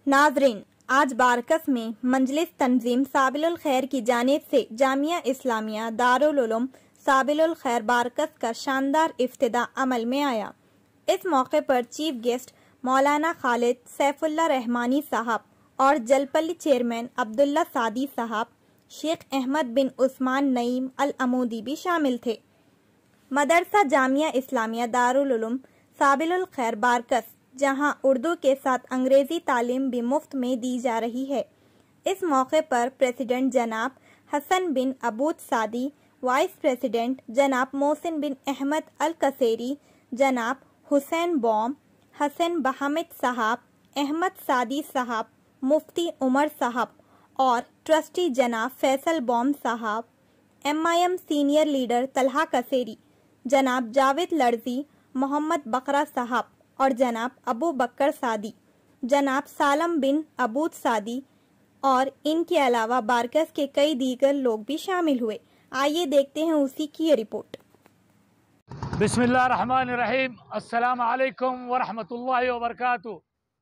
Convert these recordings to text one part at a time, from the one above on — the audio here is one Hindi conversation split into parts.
नाज़रीन, आज बारकस में मजलिस तंजीम साबिलुल खैर की जानिब से जामिया इस्लामिया दारुल उलूम साबिलुल खैर बारकस का शानदार इफ्तिदा अमल में आया। इस मौके पर चीफ गेस्ट मौलाना खालिद सैफुल्लाह रहमानी साहब और जलपल्ली चेयरमैन अब्दुल्ला सादी साहब, शेख अहमद बिन उस्मान नईम अल अमूदी भी शामिल थे। मदरसा जामिया इस्लामिया दारुल उलूम साबिलुल खैर बारकस, जहां उर्दू के साथ अंग्रेजी तालीम भी मुफ्त में दी जा रही है। इस मौके पर प्रेसिडेंट जनाब हसन बिन अबूद सादी, वाइस प्रेसिडेंट जनाब मोहसिन बिन अहमद अल कसेरी, जनाब हुसैन बॉम, हसन बहामिद साहब, अहमद सादी साहब, मुफ्ती उमर साहब और ट्रस्टी जनाब फैसल बॉम साहब, MIM सीनियर लीडर तलहा कसेरी, जनाब जावेद लड़जी, मोहम्मद बकरा साहब और जनाब अबू बकर सादी, जनाब सालम बिन अबूद सादी और इनके अलावा बारकस के कई दीगर लोग भी शामिल हुए। आइए देखते हैं उसी की ये रिपोर्ट। बिस्मिल्लाहिर्रहमानिर्रहीम। अस्सलाम वालेकुम वरहमतुल्लाहि वबरकातुहू।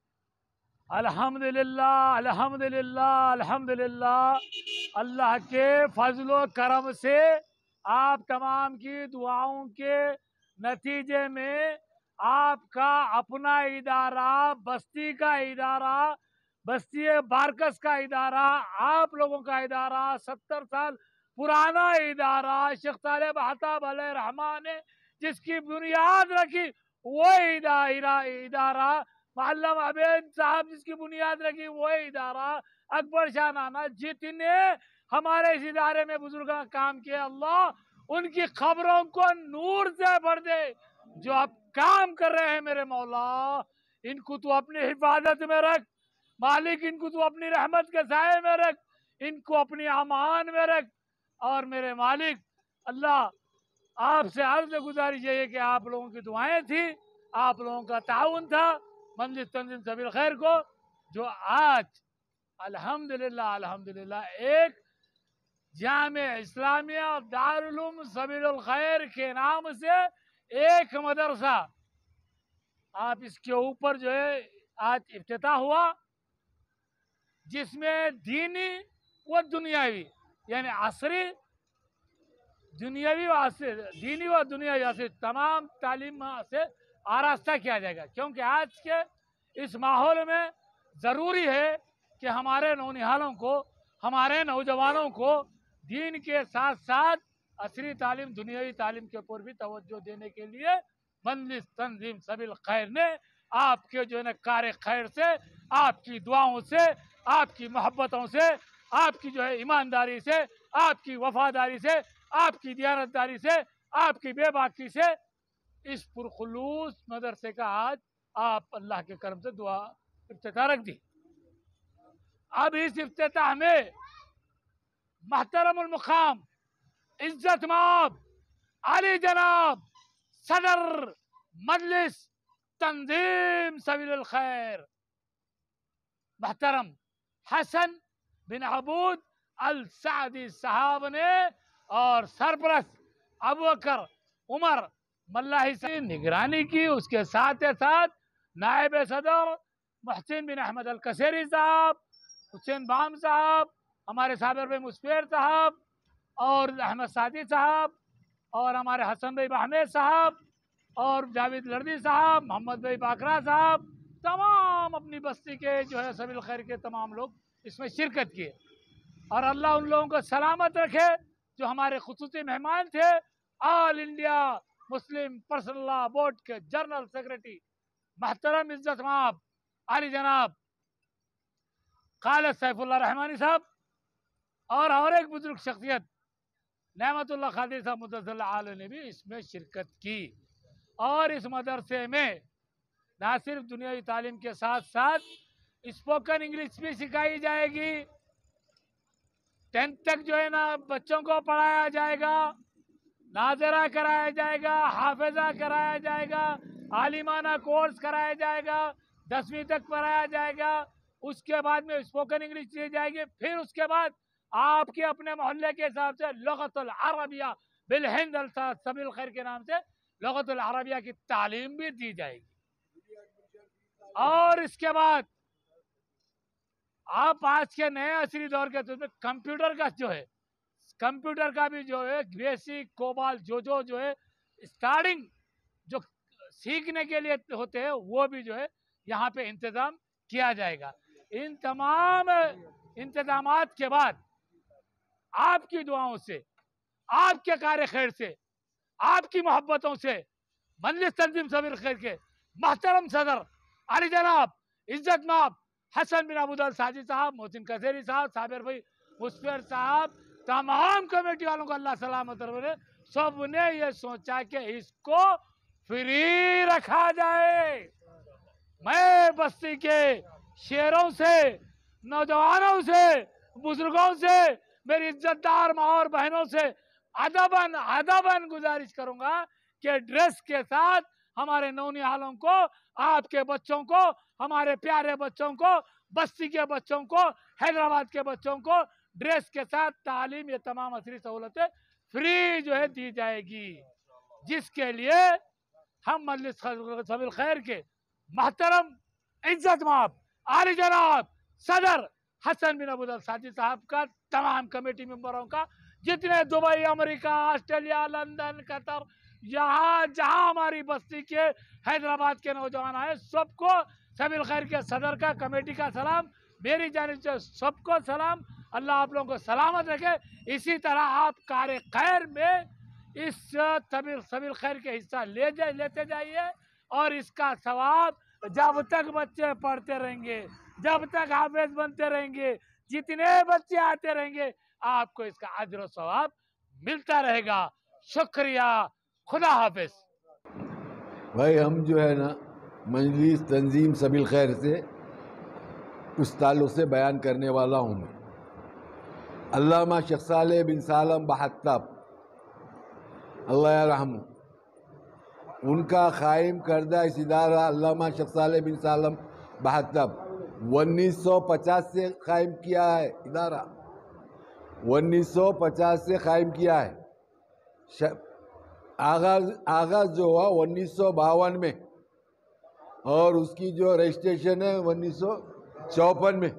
अल्हम्दुलिल्लाह अल्हम्दुलिल्लाह अल्हम्दुलिल्लाह। अल्लाह के फजलो करम से आप तमाम की दुआओं के नतीजे में आपका अपना इदारा, बस्ती का इदारा, बस्ती बारकस का इदारा, आप लोगों का इदारा, 70 साल पुराना इदारा, शेख तालिब अताब अलैहि रहमान ने जिसकी बुनियाद रखी वो इदारा, मुअल्लम अबेद साहब जिसकी बुनियाद रखी वो इदारा, अकबर शाह नाना जितने हमारे इस इदारे में बुजुर्ग काम किए, अल्लाह उनकी खबरों को नूर से भर दे। जो अब काम कर रहे हैं मेरे मौला, इनको तू अपनी हिफाजत में रख मालिक, इनको तू अपनी रहमत के साए में रख, इनको अपनी अमान में रख। और मेरे मालिक अल्लाह आपसे अर्ज गुजारिश है कि आप लोगों की दुआएं थी, आप लोगों का ताउन था मजलिस तंजीम सबील खैर को, जो आज अल्हम्दुलिल्लाह अल्हम्दुलिल्लाह एक जामिया इस्लामिया दारुल उलूम सबीलुल खैर के नाम से एक मदरसा, आप इसके ऊपर जो है आज इफ्तिताह हुआ, जिसमें दीनी व दुनियावी यानी असरी दुनियावी व असरी, दीनी व दुनियावी असरी तमाम तालीम से आरास्ता किया जाएगा। क्योंकि आज के इस माहौल में ज़रूरी है कि हमारे नौनिहालों को, हमारे नौजवानों को दीन के साथ साथ असरी तालीम, दुनियावी तालीम के ऊपर भी तवज्जो देने के लिए मजलिस तंजीम सबील खैर ने आपके जो है ना कार खैर से, आपकी दुआओं से, आपकी मोहब्बतों से, आपकी जो है ईमानदारी से, आपकी वफादारी से, आपकी दियानतदारी से, आपकी बेबाकी से इस पुरखुलूस मदरसे का आज आप अल्लाह के करम से दुआ इफ्तिताह रख दी। अब इस इफ्तिताह में महतरमुल मुकाम इज्जत माब आली जनाब सदर मजलिस तंजीम सबीलुल खैर मोहतरम हसन बिन अबूद अल सादी साहब ने और सरपरस्त अबू बकर उमर मल्लाही से निगरानी की। उसके साथ साथ नायब सदर मोहसिन बिन अहमद अल कसेरी साहब, हुसैन बाम साहब, हमारे साबिर भाई मुस्फेर साहब और अहमद सादी साहब और हमारे हसन भाई बहमेद साहब और जावेद लर्दी साहब, मोहम्मद भाई बाकरा साहब, तमाम अपनी बस्ती के जो है सबील खैर के तमाम लोग इसमें शिरकत किए। और अल्लाह उन लोगों को सलामत रखे जो हमारे खुसूसी मेहमान थे। All India Muslim Personal Law Board के जनरल सेक्रेटरी महतरम इज्जत माब आली जनाब खालिद सैफुल्लाह रहमानी साहब और एक बुजुर्ग शख्सियत नेमतुल्लाह खादिर साहब मुद्दसल्ला आले ने भी इसमें शिरकत की। और इस मदरसे में ना सिर्फ दुनियावी तालीम के साथ साथ स्पोकन इंग्लिश भी सिखाई जाएगी, 10th तक जो है ना बच्चों को पढ़ाया जाएगा, नाजरा कराया जाएगा, हाफिजा कराया जाएगा, आलिमाना कोर्स कराया जाएगा, 10वीं तक पढ़ाया जाएगा। उसके बाद में स्पोकन इंग्लिश दी जाएगी। फिर उसके बाद आपके अपने मोहल्ले के हिसाब से लुगतुल अरबिया बिल हिंद अल सबील खैर के नाम से लुगतुल अरबिया की तालीम भी दी जाएगी। और इसके बाद आप आज के नए असली दौर के उसमें कंप्यूटर का जो है, कंप्यूटर का भी जो है बेसिक कोबाल जो है स्टार्टिंग जो सीखने के लिए होते हैं वो भी जो है यहाँ पे इंतजाम किया जाएगा। इन तमाम इंतजामात के बाद आपकी दुआओं से, आपके कार्य खैर से, आपकी मोहब्बतों से मजलिस तंजीम सबील खैर के मोहतरम सदर अली जनाब इज्जत माब हसन बिन अबूदल साजिद साहब, मोहसिन कसेरी साहब, साबिर भाई मुस्फिर साहब, तमाम कमेटी वालों को अल्लाह सलामत रखे। सब ने ये सोचा कि इसको फ्री रखा जाए। मैं बस्ती के शेरों से, नौजवानों से, बुजुर्गों से, मेरी इज्जतदार माँ और बहनों से अदबन अदबन गुजारिश करूंगा कि ड्रेस के साथ हमारे नौनिहालों को, आपके बच्चों को, हमारे प्यारे बच्चों को, बस्ती के बच्चों को, हैदराबाद के बच्चों को ड्रेस के साथ तालीम, ये तमाम असली सहूलतें फ्री जो है दी जाएगी, जिसके लिए हम मजलिस सबील खैर के मोहतरम इज्जत माब आली जनाब सदर हसन बिन अबूदल साजिद साहब का, तमाम कमेटी मेंबरों का, जितने Dubai, America, Australia, London, Qatar, यहाँ जहाँ हमारी बस्ती के हैदराबाद के नौजवान आए, सबको सबील खैर के सदर का, कमेटी का सलाम, मेरी जानिब से सबको सलाम। अल्लाह आप लोगों को सलामत रखे। इसी तरह आप कार्य खैर में इस सबील खैर के हिस्सा लेते जाइए और इसका सवाब जब तक बच्चे पढ़ते रहेंगे, जब तक हाफिज बनते रहेंगे, जितने बच्चे आते रहेंगे, आपको इसका अजर और सवाब मिलता रहेगा। शुक्रिया, खुदा हाफिज। भाई हम जो है ना मजलिस तंजीम सबील खैर से उस ताल्लुक़ से बयान करने वाला हूँ मैं। अल्लामा शेख सालेह बिन सालम बहत्तब अल्लाह रहमहू, उनका क़ाइम करदा इस इदारा अल्लामा शेख सालेह बिन सालम बहत्तब 1950 से क़ाइम किया है। इदारा 1950 से क़ाइम किया है। आगाज़ जो हुआ 1952 में और उसकी जो रजिस्ट्रेशन है 1954 में,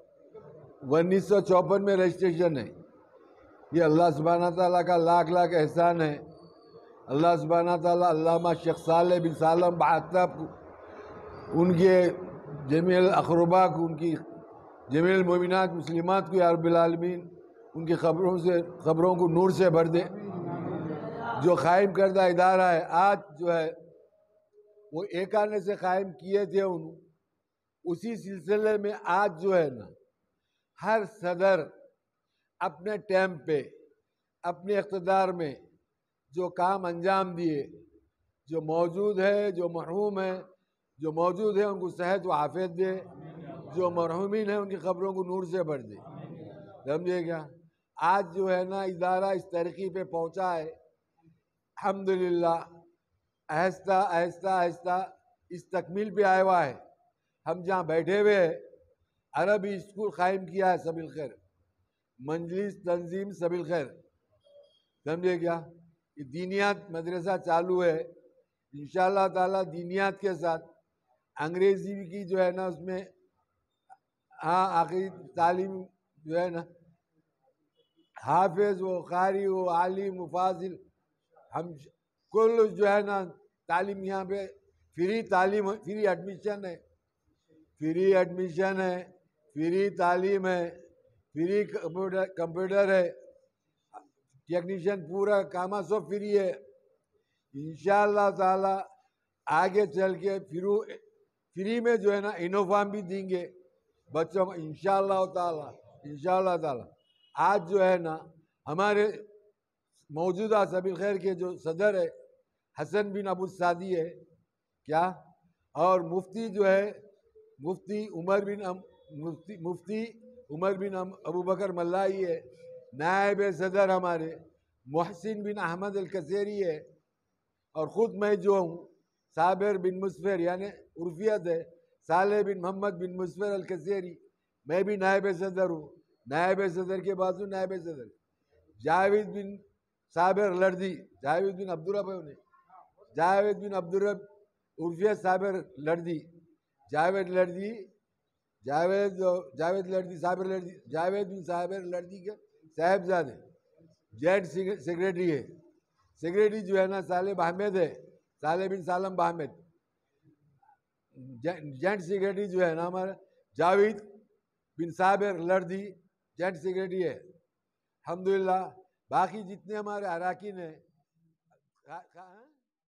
1954 में रजिस्ट्रेशन है। ये अल्लाह सुब्हाना ताला का लाख लाख एहसान है। अल्लाह सुब्हाना ताला अल्लामा शेख सालेह बिन सालम बहत्तब उनके जमील अक़रबा को, उनकी जमील मोमिनात मुस्लिमात को या रब्बिल आलमीन उनकी ख़बरों को नूर से भर दे। जो क़ाइम करदा इदारा है, आज जो है वो एक आने से क़ाइम किए थे उसी सिलसिले में आज जो है ना हर सदर अपने टाइम पे अपने इक़्तिदार में जो काम अंजाम दिए, जो मौजूद है, जो मरहूम है, जो मौजूद है उनको सेहत व आफ़ियत दे, जो मरहूमीन है उनकी ख़बरों को नूर से भर दे। समझे क्या? आज जो है ना इदारा इस तरक्की पे पहुँचा है, अल्हम्दुलिल्लाह। आहिस्ता आहिस्ता आहिस्ता इस तकमील पे आया हुआ है। हम जहाँ बैठे हुए हैं, अरबी स्कूल क़ाइम किया है सबील खैर, मजलिस तंजीम सबील खैर। समझे क्या? ये दीनियात मदरसा चालू है। इंशाअल्लाह ताला दीनियात के साथ अंग्रेज़ी की जो है ना उसमें आखिरी तालीम जो है ना हाफिज व कारी व आलिम मुफासिल हम कुल जो है ना तालीम यहाँ पे फ्री तालीम, फ्री एडमिशन है, फ्री एडमिशन है, फ्री तालीम है, फ्री कंप्यूटर है, टेक्नीशियन पूरा काम सब फ्री है। इंशाअल्लाह ताला आगे चल के फ्री में जो है ना यूनिफॉर्म भी देंगे बच्चों को इंशाअल्लाह ताला, इंशाअल्लाह ताला। आज जो है ना हमारे मौजूदा सबील खैर के जो सदर है हसन बिन अबू सादी है क्या, और मुफ्ती जो है मुफ्ती उमर बिन अबू बकर मल्लाई है, नायब सदर हमारे मोहसिन बिन अहमद अल कसेरी है, और ख़ुद मैं जो हूँ साबिर बिन मुस्फिर यानी उर्फियत है सालेह बिन मोहम्मद बिन मुस्फिर अल कसेरी, मैं भी नायब सदर हूँ। नायब सदर के बाजू नायब सदर जावेद बिन साबिर लर्दी, जावेद बिन अब्दुर्रब है, जावेद बिन अब्दुर्रब उर्फियत साबिर लर्दी, जावेद लर्दी जावेद लड़दी साबिर लड़दी, जावेद बिन साबिर लड़दी के साहबजादे जेंट सेक्रेटरी है। सेक्रेटरी जो है ना सालेब अहमद है, सालेब बिन सालम अहमद। जेंट सेक्रेटरी जो है ना हमारा जावेद बिन साबिर लड़दी जेंट सेक्रेटरी है। अल्हम्दुलिल्लाह बाकी जितने हमारे अराकीन हैं